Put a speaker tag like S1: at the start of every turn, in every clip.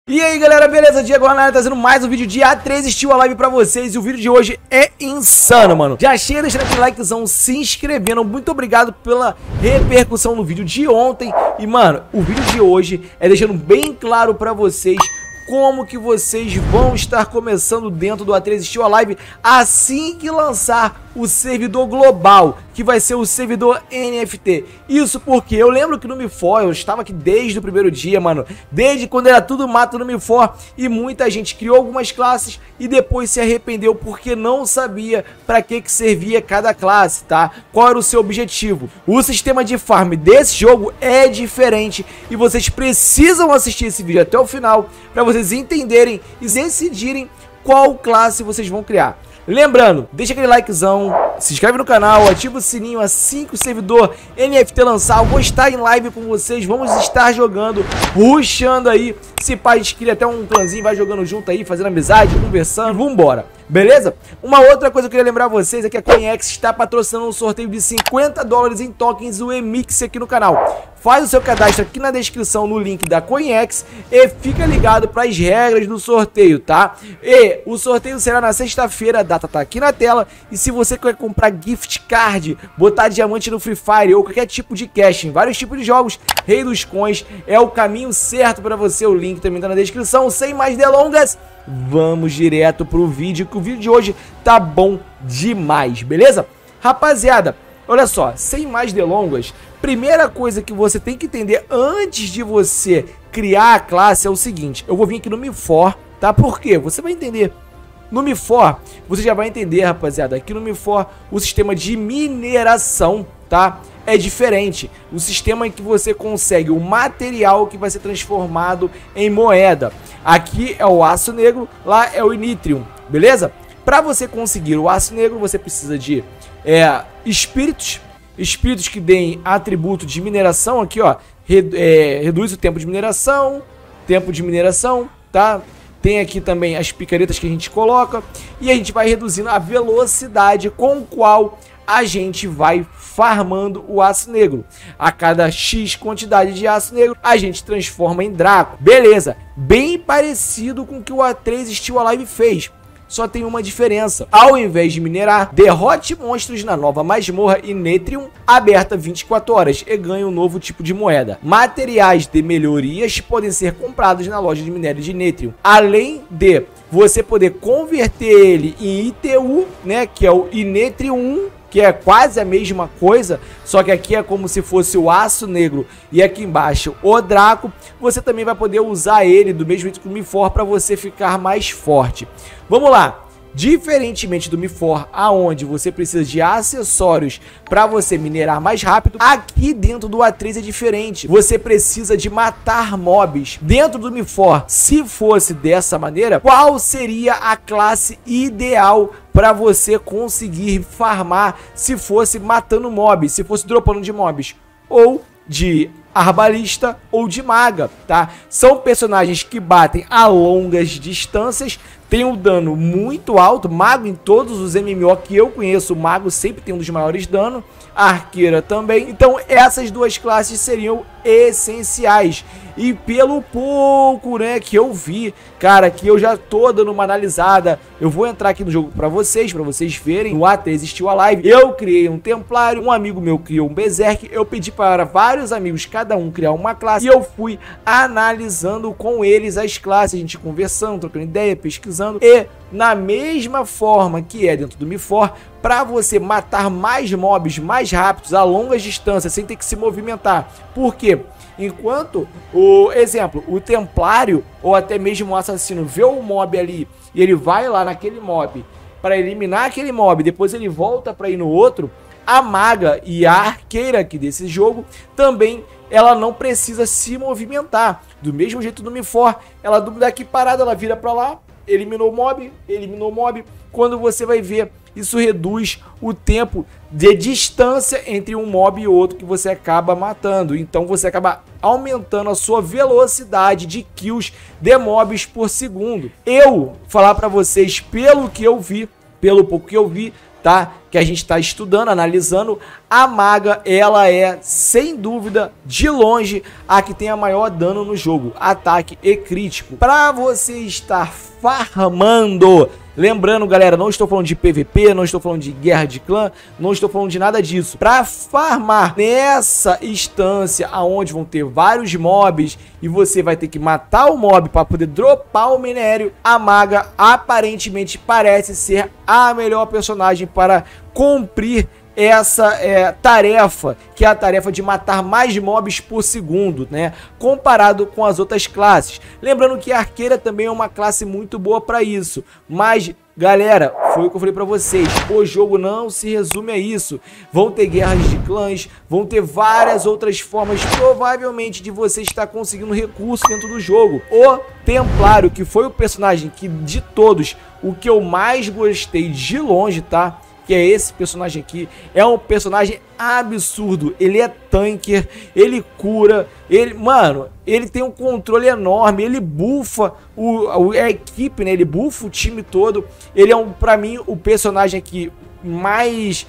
S1: E aí galera, beleza? Diego Arnaldo trazendo mais um vídeo de A3 Steel Alive pra vocês. E o vídeo de hoje é insano, mano. Já chega deixando aquele likezão, se inscrevendo. Muito obrigado pela repercussão no vídeo de ontem. E mano, o vídeo de hoje é deixando bem claro pra vocês como que vocês vão estar começando dentro do A3 Steel Alive assim que lançar o servidor global, que vai ser o servidor NFT. Isso porque eu lembro que no Mi4 eu estava aqui desde o primeiro dia, mano, desde quando era tudo mato no Mi4, e muita gente criou algumas classes e depois se arrependeu porque não sabia para que servia cada classe, tá? Qual era o seu objetivo? O sistema de farm desse jogo é diferente e vocês precisam assistir esse vídeo até o final para vocês entenderem e decidirem qual classe vocês vão criar. Lembrando, deixa aquele likezão, se inscreve no canal, ativa o sininho assim que o servidor NFT lançar. Eu vou estar em live com vocês, vamos estar jogando, rushando aí. Se pá, a gente cria até um clãzinho, vai jogando junto aí, fazendo amizade, conversando, vambora. Beleza? Uma outra coisa que eu queria lembrar vocês é que a CoinEx está patrocinando um sorteio de $50 em tokens do Emix aqui no canal. Faz o seu cadastro aqui na descrição no link da CoinEx e fica ligado para as regras do sorteio, tá? E o sorteio será na sexta-feira, a data tá aqui na tela. E se você quer comprar gift card, botar diamante no Free Fire ou qualquer tipo de cash em vários tipos de jogos, Rei dos Coins é o caminho certo para você. O link também tá na descrição. Sem mais delongas, vamos direto pro vídeo, que o vídeo de hoje tá bom demais, beleza? Rapaziada, olha só, sem mais delongas, primeira coisa que você tem que entender antes de você criar a classe é o seguinte. Eu vou vir aqui no Mi4, tá? Por quê? Você vai entender. No Mi4, você já vai entender, rapaziada, aqui no Mi4 o sistema de mineração, tá? É diferente. O sistema em que você consegue o material que vai ser transformado em moeda. Aqui é o aço negro, lá é o Yttrium, beleza? Para você conseguir o aço negro, você precisa de espíritos que deem atributo de mineração. Aqui, ó, reduz o tempo de mineração, tá? Tem aqui também as picaretas que a gente coloca e a gente vai reduzindo a velocidade com qual a gente vai farmando o aço negro. A cada X quantidade de aço negro, a gente transforma em Draco. Beleza, bem parecido com o que o A3 Steel Alive fez. Só tem uma diferença. Ao invés de minerar, derrote monstros na nova masmorra Yttrium, aberta 24 horas, e ganhe um novo tipo de moeda. Materiais de melhorias podem ser comprados na loja de minério de Yttrium. Além de você poder converter ele em ITU, né, que é o Yttrium, que é quase a mesma coisa, só que aqui é como se fosse o aço negro e aqui embaixo o Draco. Você também vai poder usar ele do mesmo jeito que o Mi4 para você ficar mais forte. Vamos lá. Diferentemente do Mi4, aonde você precisa de acessórios para você minerar mais rápido, aqui dentro do A3 é diferente. Você precisa de matar mobs. Dentro do Mi4, se fosse dessa maneira, qual seria a classe ideal para você conseguir farmar se fosse matando mobs, se fosse dropando de mobs? Ou de arbalista ou de maga, tá? São personagens que batem a longas distâncias, tem um dano muito alto. Mago, em todos os MMO que eu conheço, o mago sempre tem um dos maiores danos, a arqueira também. Então essas duas classes seriam essenciais. E pelo pouco, né, que eu vi, cara, que eu já tô dando uma analisada, eu vou entrar aqui no jogo pra vocês verem no A3 Steel Alive. Eu criei um templário, um amigo meu criou um berserk, eu pedi para vários amigos, cada um criar uma classe, e eu fui analisando com eles as classes, a gente conversando, trocando ideia, pesquisando, e na mesma forma que é dentro do Mi4, para você matar mais mobs mais rápidos a longas distâncias, sem ter que se movimentar. Por quê? Enquanto, o templário ou até mesmo o assassino vê o mob ali e ele vai lá naquele mob para eliminar aquele mob, depois ele volta para ir no outro, a maga e a arqueira aqui desse jogo também, ela não precisa se movimentar. Do mesmo jeito do Mi4, ela daqui parada, ela vira para lá, eliminou o mob. Quando você vai ver, isso reduz o tempo de distância entre um mob e outro que você acaba matando. Então você acaba aumentando a sua velocidade de kills de mobs por segundo. Eu falar pra vocês, pelo que eu vi, pelo pouco que eu vi, tá? Que a gente tá estudando, analisando. A maga, ela é, sem dúvida, de longe, a que tem a maior dano no jogo. Ataque e crítico. Pra você estar farmando... Lembrando, galera, não estou falando de PVP, não estou falando de guerra de clã, não estou falando de nada disso. Pra farmar nessa instância, aonde vão ter vários mobs e você vai ter que matar o mob para poder dropar o minério, a maga aparentemente parece ser a melhor personagem para cumprir essa tarefa, que é a tarefa de matar mais mobs por segundo, né? Comparado com as outras classes. Lembrando que a arqueira também é uma classe muito boa para isso. Mas, galera, foi o que eu falei para vocês. O jogo não se resume a isso. Vão ter guerras de clãs, vão ter várias outras formas, provavelmente, de você estar conseguindo recurso dentro do jogo. O Templário, que foi o personagem que, de todos, o que eu mais gostei de longe, tá? Que é esse personagem aqui, é um personagem absurdo, ele é tanker, ele cura, mano, ele tem um controle enorme, ele buffa a equipe, né, ele buffa o time todo, ele é, pra mim, o personagem aqui mais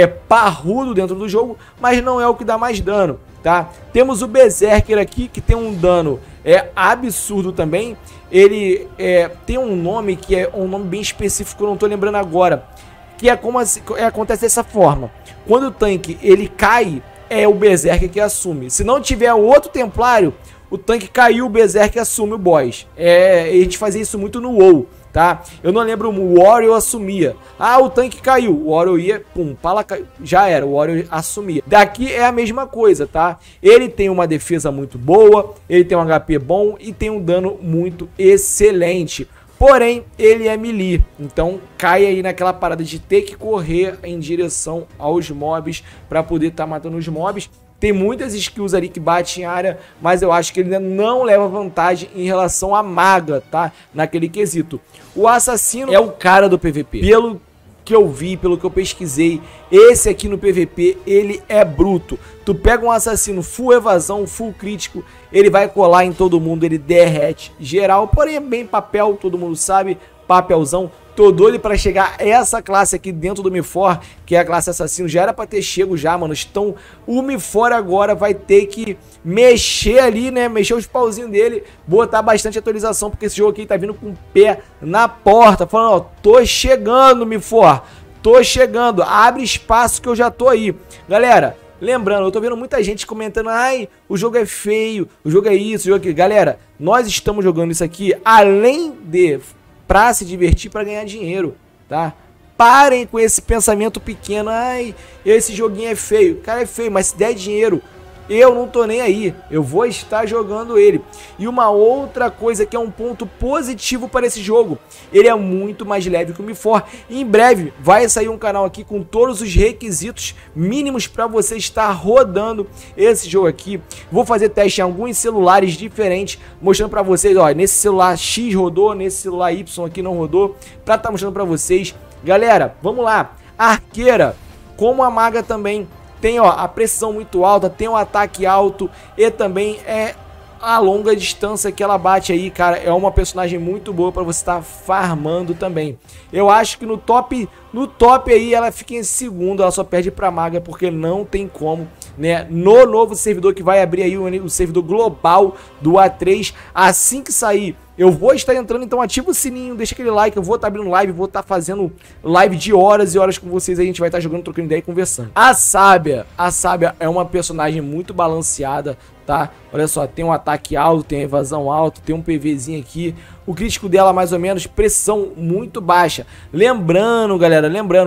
S1: parrudo dentro do jogo, mas não é o que dá mais dano, tá? Temos o Berserker aqui, que tem um dano absurdo também, ele tem um nome que é um nome bem específico, eu não tô lembrando agora, que é como acontece dessa forma. Quando o tanque ele cai, é o Berserker que assume. Se não tiver o outro Templário, o tanque caiu, o Berserker assume o boss. A gente fazia isso muito no WoW, tá? Eu não lembro, o Warrior assumia. Ah, o tanque caiu, o Warrior ia, pum, pala caiu, já era, o Warrior assumia. Daqui é a mesma coisa, tá? Ele tem uma defesa muito boa, ele tem um HP bom e tem um dano muito excelente. Porém, ele é melee, então cai aí naquela parada de ter que correr em direção aos mobs para poder estar matando os mobs. Tem muitas skills ali que batem em área, mas eu acho que ele ainda não leva vantagem em relação à maga, tá? Naquele quesito. O assassino é o cara do PVP. Pelo que eu vi, pelo que eu pesquisei, esse aqui no PVP, ele é bruto. Tu pega um assassino full evasão, full crítico, ele vai colar em todo mundo, ele derrete geral, porém é bem papel, todo mundo sabe, papelzão. Tô doido pra chegar essa classe aqui dentro do MIFOR, que é a classe assassino, já era pra ter chego já, mano. Então o MIFOR agora vai ter que mexer ali, né, mexer os pauzinhos dele, botar bastante atualização, porque esse jogo aqui tá vindo com o pé na porta, falando, ó, tô chegando, MIFOR, tô chegando, abre espaço que eu já tô aí. Galera, lembrando, eu tô vendo muita gente comentando, ai, o jogo é feio, o jogo é isso, o jogo é aquilo. Galera, nós estamos jogando isso aqui, além de pra se divertir, pra ganhar dinheiro, tá? Parem com esse pensamento pequeno, ai, esse joguinho é feio. Cara, é feio, mas se der dinheiro, eu não tô nem aí, eu vou estar jogando ele. E uma outra coisa que é um ponto positivo para esse jogo, ele é muito mais leve que o MIFOR. Em breve vai sair um canal aqui com todos os requisitos mínimos para você estar rodando esse jogo aqui. Vou fazer teste em alguns celulares diferentes, mostrando para vocês, ó, nesse celular X rodou, nesse celular Y aqui não rodou, para estar mostrando para vocês. Galera, vamos lá, a arqueira, como a maga também, tem, ó, a precisão muito alta, tem um ataque alto e também a longa distância que ela bate aí, cara. É uma personagem muito boa para você estar farmando também. Eu acho que no top aí ela fica em segundo, ela só perde pra maga porque não tem como, né? No novo servidor que vai abrir aí, o servidor global do A3, assim que sair, eu vou estar entrando, então ativa o sininho, deixa aquele like, eu vou estar abrindo live, vou estar fazendo live de horas e horas com vocês, aí a gente vai estar jogando, trocando ideia e conversando. A Sábia é uma personagem muito balanceada, tá? Olha só, tem um ataque alto, tem evasão alta, tem um PVzinho aqui, o crítico dela mais ou menos, pressão muito baixa. Lembrando, galera,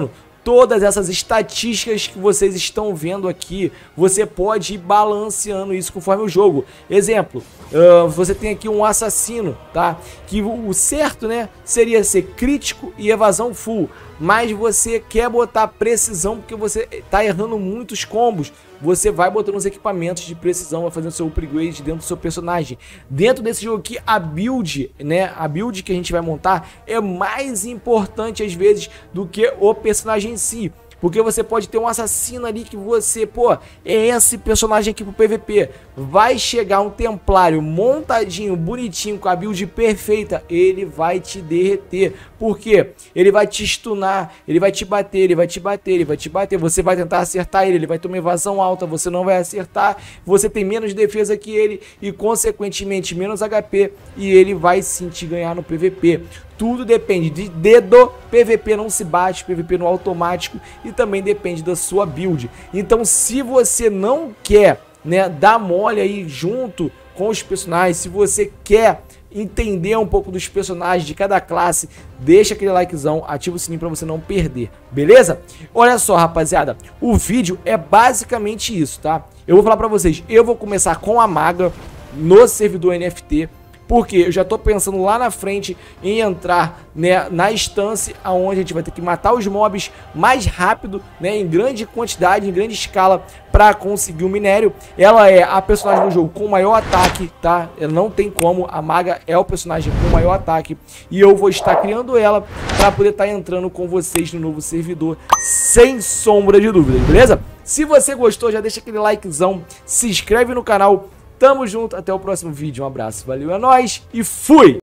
S1: todas essas estatísticas que vocês estão vendo aqui, você pode ir balanceando isso conforme o jogo. Exemplo, você tem aqui um assassino, tá? Que o certo, né, seria ser crítico e evasão full. Mas você quer botar precisão porque você tá errando muitos combos. Você vai botando os equipamentos de precisão, vai fazendo seu upgrade dentro do seu personagem. Dentro desse jogo aqui, a build, né? A build que a gente vai montar é mais importante às vezes do que o personagem em si. Porque você pode ter um assassino ali que você, pô, é esse personagem aqui pro PVP. Vai chegar um templário montadinho, bonitinho, com a build perfeita, ele vai te derreter. Por quê? Ele vai te stunar, ele vai te bater, ele vai te bater, ele vai te bater. Você vai tentar acertar ele, ele vai ter uma evasão alta, você não vai acertar. Você tem menos defesa que ele e, consequentemente, menos HP. E ele vai sim te ganhar no PVP. Tudo depende de dedo, PVP não se bate, PVP no automático, e também depende da sua build. Então, se você não quer, né, dar mole aí junto com os personagens, se você quer entender um pouco dos personagens de cada classe, deixa aquele likezão, ativa o sininho pra você não perder, beleza? Olha só, rapaziada, o vídeo é basicamente isso, tá? Eu vou falar pra vocês, eu vou começar com a maga no servidor NFT, porque eu já tô pensando lá na frente em entrar, né, na instância onde a gente vai ter que matar os mobs mais rápido, né, em grande quantidade, em grande escala, para conseguir o minério. Ela é a personagem do jogo com maior ataque, tá? Não tem como, a maga é o personagem com maior ataque. E eu vou estar criando ela para poder estar entrando com vocês no novo servidor, sem sombra de dúvida, beleza? Se você gostou, já deixa aquele likezão, se inscreve no canal. Tamo junto, até o próximo vídeo, um abraço, valeu, é nóis e fui!